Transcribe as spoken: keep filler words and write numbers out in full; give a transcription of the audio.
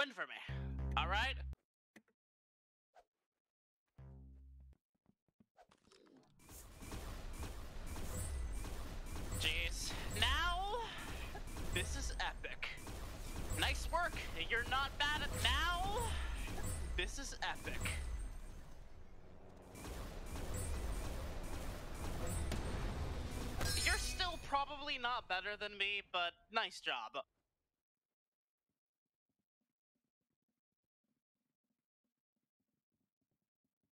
win for me. All right? Jeez. Now, this is epic. Nice work. You're not bad at now. This is epic. You're still probably not better than me, but nice job.